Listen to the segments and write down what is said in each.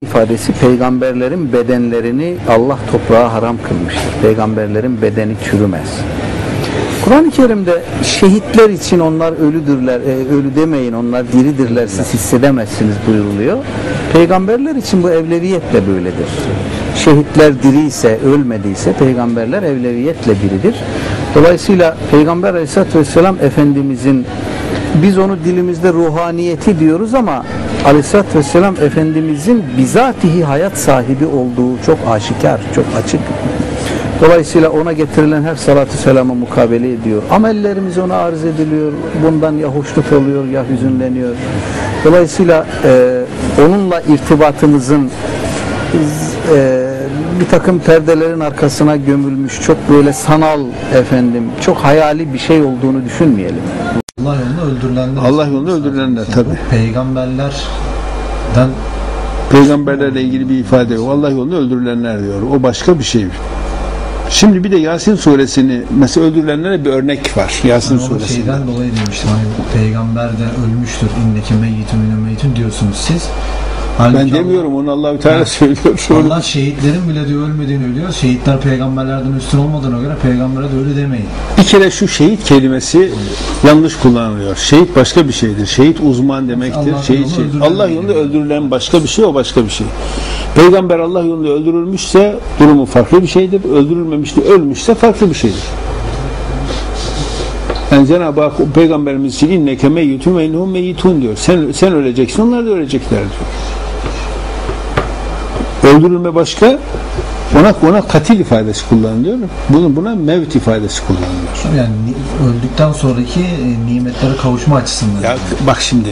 ifadesi peygamberlerin bedenlerini Allah toprağa haram kılmıştır. Peygamberlerin bedeni çürümez. Kur'an-ı Kerim'de şehitler için onlar ölüdürler, ölü demeyin onlar diridirler siz hissedemezsiniz buyuruluyor. Peygamberler için bu evleviyetle böyledir. Şehitler diri ise, ölmediyse peygamberler evleviyetle diridir. Dolayısıyla Peygamber Aleyhisselatü Vesselam Efendimizin, biz onu dilimizde ruhaniyeti diyoruz ama Aleyhisselatü Vesselam Efendimizin bizatihi hayat sahibi olduğu çok aşikar, çok açık. Dolayısıyla ona getirilen her salatü selama mukabele ediyor. Amellerimiz ona arz ediliyor. Bundan ya hoşnut oluyor ya hüzünleniyor. Dolayısıyla onunla irtibatımızın bir takım perdelerin arkasına gömülmüş, çok böyle sanal çok hayali bir şey olduğunu düşünmeyelim. Allah yolunda öldürülenler. Allah yolunda öldürülenler tabi. Peygamberlerle ilgili bir ifade yok. Allah yolunda öldürülenler diyor. O başka bir şey. Şimdi bir de Yasin suresini mesela öldürülenlere bir örnek var. Yasin suresinde. Şeyden dolayı demiştim. Hani peygamber de ölmüştür. İnneke meyyitun diyorsunuz siz. Halbuki ben demiyorum onu Allah-u Teala söylüyor. Allah şehitlerin bile diyor ölmediğini ölüyor. Şehitler peygamberlerden üstün olmadığına göre peygambere de öyle demeyin. Bir kere şu şehit kelimesi yanlış kullanılıyor. Şehit başka bir şeydir. Şehit uzman demektir. Allah yolunda öldürülen başka bir şey, o başka bir şey. Peygamber Allah yolunda öldürülmüşse durumu farklı bir şeydir. Öldürülmemişse, ölmüşse farklı bir şeydir. Yani Cenab-ı Hak Peygamberimiz için inneke meyyitun ve innehum meyyitun diyor. Sen öleceksin, onlar da ölecekler diyor. Öldürülme başka, ona katil ifadesi kullanılıyor. Buna mevt ifadesi kullanılıyor. Yani öldükten sonraki nimetlere kavuşma açısından. Ya bak şimdi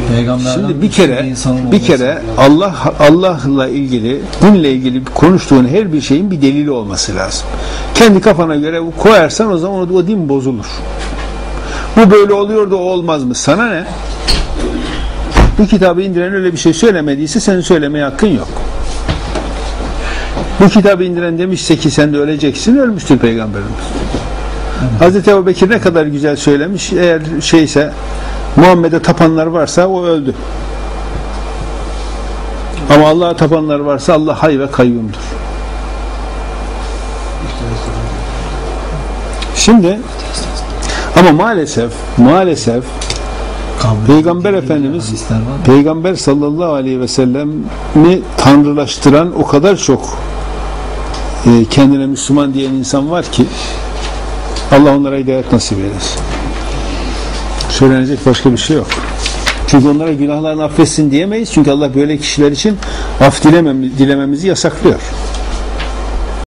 bir kere Allah'la ilgili, dinle ilgili konuştuğun her bir şeyin bir delili olması lazım. Kendi kafana göre koyarsan o zaman o din bozulur. Bu böyle oluyor da olmaz mı? Sana ne? Bu kitabı indiren öyle bir şey söylemediyse senin söylemeye hakkın yok. Bu kitabı indiren demişse ki sen de öleceksin, ölmüştür Peygamberimiz. Hazreti Ebubekir ne kadar güzel söylemiş, eğer Muhammed'e tapanlar varsa o öldü. Ama Allah'a tapanlar varsa Allah hay ve kayyumdur. Şimdi ama maalesef Peygamber Efendimiz, Peygamber sallallahu aleyhi ve sellem'i tanrılaştıran o kadar çok kendine Müslüman diyen insan var ki Allah onlara hidayet nasip eylesin. Söylenecek başka bir şey yok. Çünkü onlara günahlarını affetsin diyemeyiz. Çünkü Allah böyle kişiler için af dilememizi yasaklıyor.